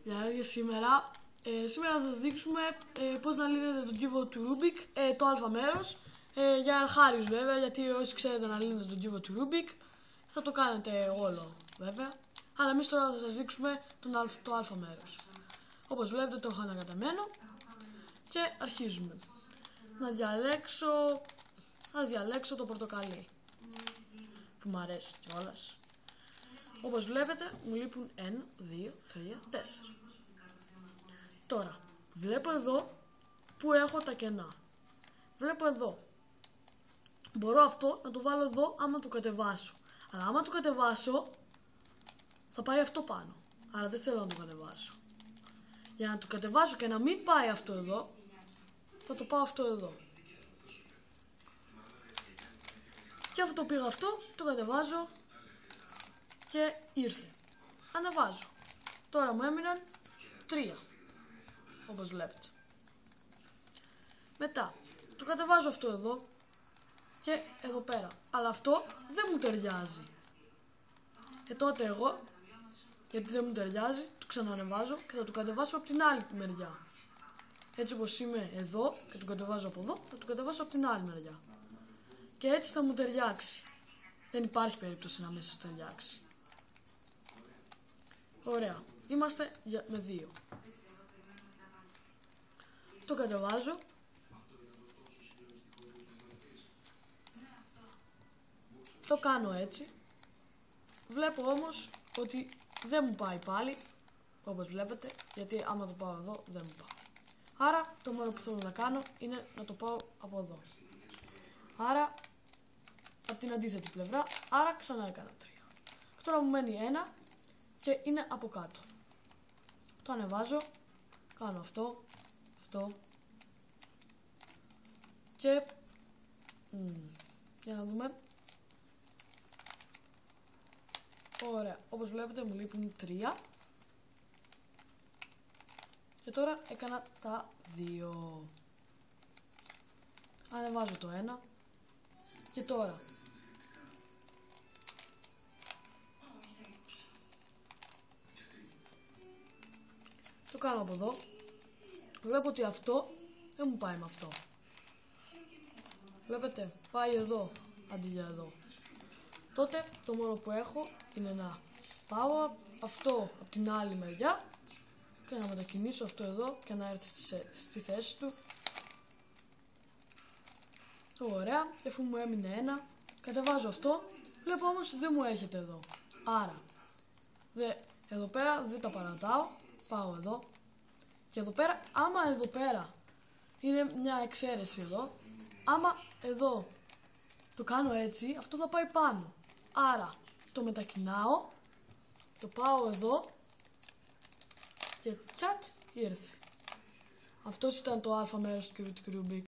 Γεια για σήμερα. Σήμερα θα σας δείξουμε πώς να λύνετε τον κύβο του Rubik, το α μέρος, για αρχάριους βέβαια, γιατί όσοι ξέρετε να λύνετε τον κύβο του Rubik θα το κάνετε όλο βέβαια, αλλά εμείς τώρα θα σας δείξουμε το α μέρος. Όπως βλέπετε το έχω ανακατεμένο και αρχίζουμε. Ας διαλέξω το πορτοκαλί που μου αρέσει κιόλας. Όπως βλέπετε μου λείπουν 1, 2, 3, 4. Τώρα βλέπω εδώ που έχω τα κενά. Βλέπω εδώ. Μπορώ αυτό να το βάλω εδώ άμα το κατεβάσω. Αλλά άμα το κατεβάσω θα πάει αυτό πάνω. Άρα δεν θέλω να το κατεβάσω. Για να το κατεβάσω και να μην πάει αυτό εδώ, θα το πάω αυτό εδώ. Και αφού το πήγα αυτό, το κατεβάζω και ήρθε. Ανεβάζω. Τώρα μου έμειναν 3. Όπως βλέπετε. Μετά το κατεβάζω αυτό εδώ και εδώ πέρα. Αλλά αυτό δεν μου ταιριάζει. Και τότε εγώ, γιατί δεν μου ταιριάζει, το ξανανεβάζω και θα το κατεβάσω από την άλλη μεριά. Έτσι όπως είμαι εδώ και το κατεβάζω από εδώ, θα το κατεβάσω από την άλλη μεριά. Και έτσι θα μου ταιριάξει. Δεν υπάρχει περίπτωση να μην σας ταιριάξει. Ωραία. Είμαστε με 2. Το κατεβάζω. Το κάνω έτσι. Βλέπω όμως ότι δεν μου πάει πάλι, όπως βλέπετε, γιατί άμα το πάω εδώ δεν μου πάει. Άρα το μόνο που θέλω να κάνω είναι να το πάω από εδώ. Άρα από την αντίθετη πλευρά, άρα ξανά έκανα 3. Και τώρα μου μένει 1 και είναι από κάτω. Το ανεβάζω, κάνω αυτό και για να δούμε. Ωραία, όπως βλέπετε μου λείπουν 3 και τώρα έκανα τα 2. Ανεβάζω το 1 και τώρα το κάνω από εδώ. Βλέπω ότι αυτό δεν μου πάει με αυτό. Βλέπετε, πάει εδώ αντί για εδώ. Τότε το μόνο που έχω είναι να πάω αυτό από την άλλη μεριά και να μετακινήσω αυτό εδώ και να έρθει στη θέση του. Ωραία, και αφού μου έμεινε 1, κατεβάζω αυτό. Βλέπω όμως δεν μου έρχεται εδώ. Άρα, εδώ πέρα δεν τα παρατάω. Πάω εδώ. Και εδώ πέρα, άμα εδώ πέρα είναι μια εξαίρεση εδώ, άμα εδώ το κάνω έτσι, αυτό θα πάει πάνω. Άρα το μετακινάω, το πάω εδώ και τσατ ήρθε. Αυτός ήταν το α μέρος του Rubik.